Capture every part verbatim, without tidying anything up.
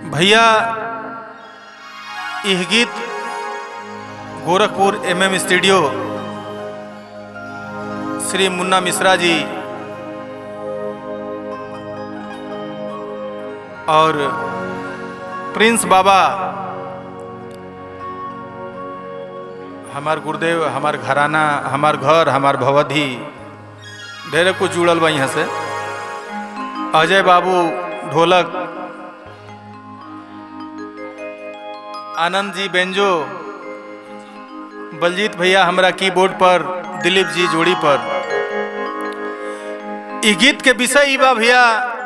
भैया यह गीत Gorakhpur M M studio Shri Munna Mishra ji और प्रिंस बाबा हमार गुरुदेव, हमार घराना, हमार घर, हमार भवधी ढेर कुछ जुड़ल बा यहाँ से। अजय बाबू ढोलक, आनंद जी बेंजो, बलजीत भैया हमरा कीबोर्ड पर, दिलीप जी जोड़ी पर। ई गीत के विषय ई बा भैया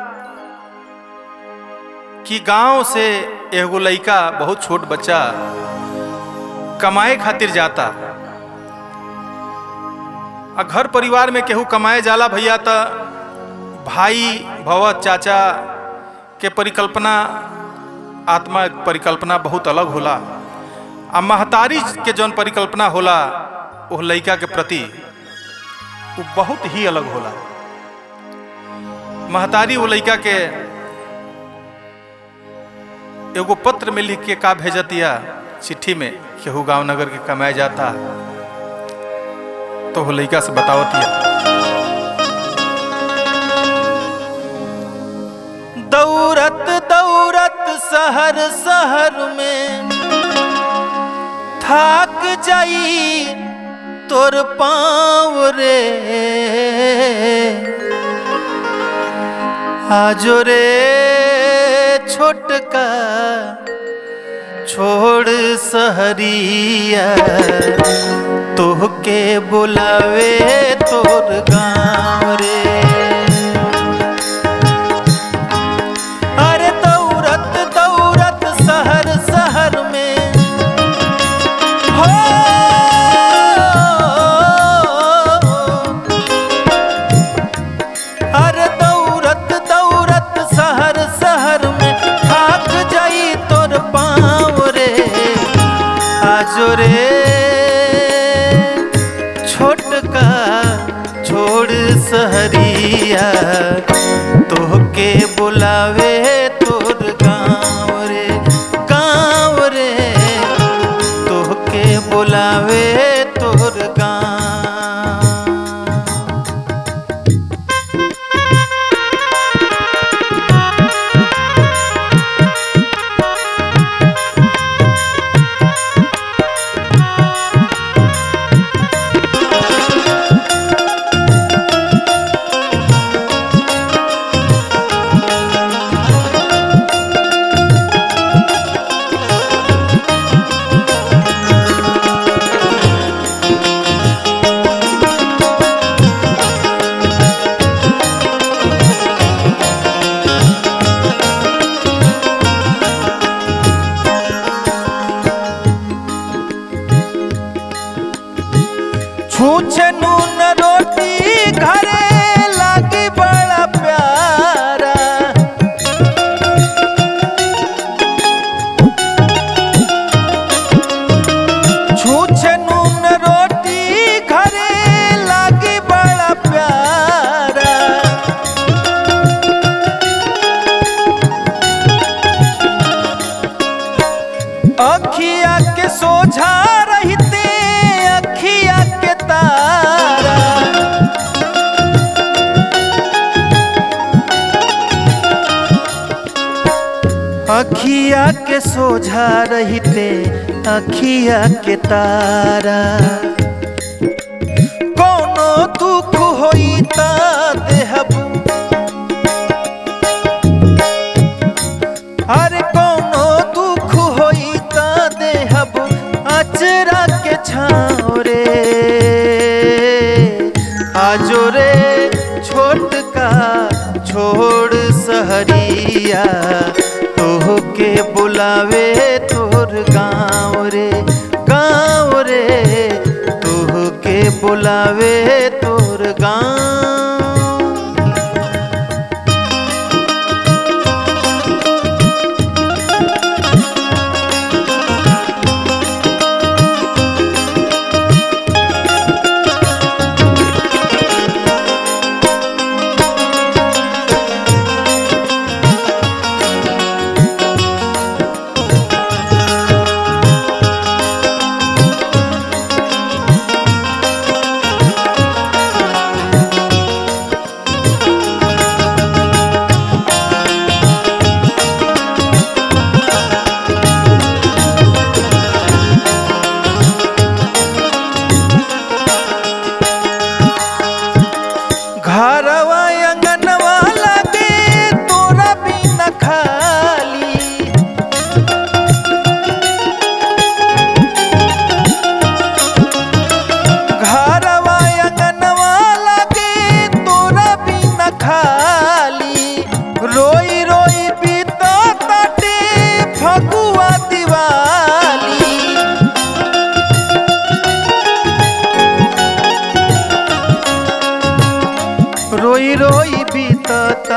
कि गांव से एगो लड़का, बहुत छोट बच्चा कमाए खातिर जाता। आ घर परिवार में केहू कमाए जाला भैया तो भाई भवत चाचा के परिकल्पना, आत्मा परिकल्पना बहुत अलग होला। आ महतारी के जौन परिकल्पना होला वो लड़का के प्रति वो बहुत ही अलग होला। महतारी वो लड़का के एगो पत्र में लिख के का भेजतिया, चिट्ठी में, केहू गांव नगर के कमाए जाता तो वो लड़का से बतावतिया, दौरत दौरत शहर शहर में थाक जाई तोर पाँव रे, आजो रे छोटका छोड़ सहरिया, तोहके बुलावे तोर गाँव रे। अरे दौरत दौरत शहर शहर में हो, अरे दौरत दौरत शहर शहर में थाक जाई तोर पाँव रे, आजो रे छोटका छोड़ सहरिया, तोहके बुलावे तोर गाँव रे, गाँव रे तोहके बुलावे तोर गाँव। छूछे नून रोटी घरे लागी बड़ा प्यारा, छूछे नून रोटी घरे लागी बड़ा प्यारा, अखिया के सोझा रहते अखिया के तारा, अखिया के सोझा रहते अखिया के तारा, कोनो दुख होई ता देहबू, अरे कोनो दुख होई ता देहबू अचरा के छाँव रे, आजो रे छोटका छोड़ सहरिया, तोहके बुलावे तोर गाँव रे, गाँव रे तोहके बुलावे तोर गाँव।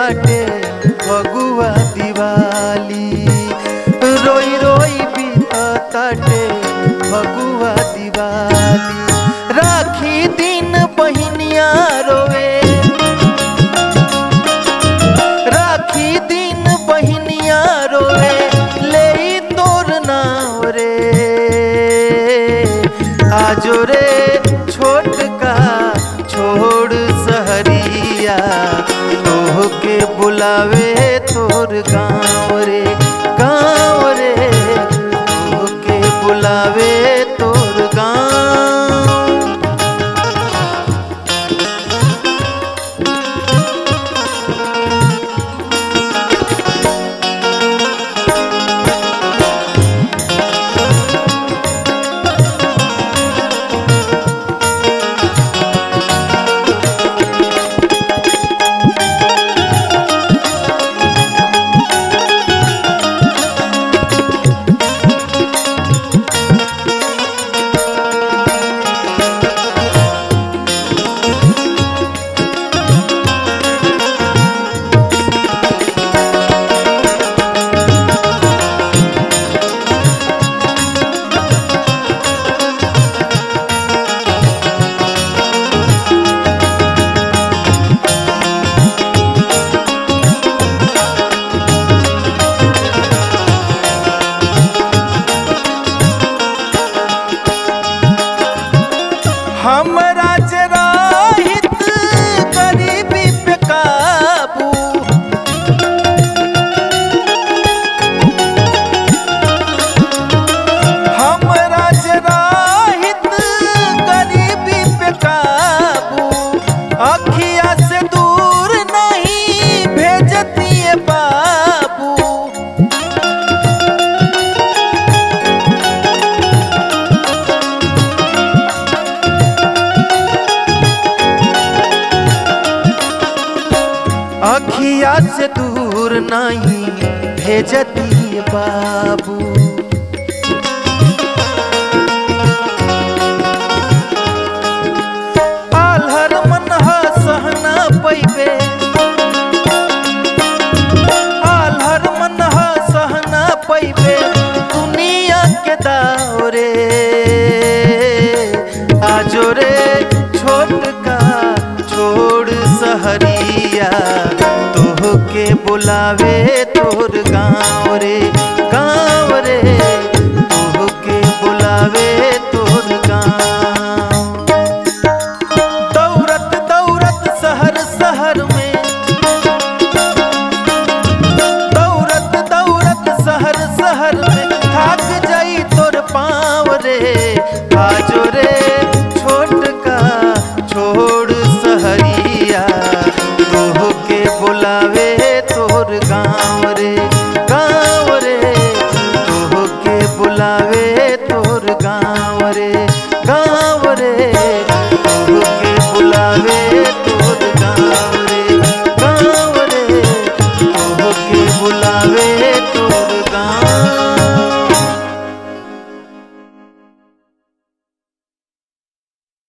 बाटे फगुआ दिवाली, रोई रोई बीतताटे फगुआ दिवाली। राखी दिन बहिनिया रोवे, राखी दिन बहिनिया रोवे, ले तोर नाव रे आजो रे छोटका छोड़ सहरिया, तोह के बुलावे तोर गाँव रे गाँव रे, तोह के बुलावे तोर गाँव। हमरा जराहित गरीबी पे काबू, हमरा जराहित गरीबी पे काबू, अखिया से दूर नहीं भेजती बाबू। अखिया से दूर नहीं भेजती बाबू, आल्हर मन सहना पैबे, आल्हर मन सहना पैबे दुनिया के दावरे आजो रे छोटका छोड़ सहरिया, तोह के बुलावे तोर गाँव रे।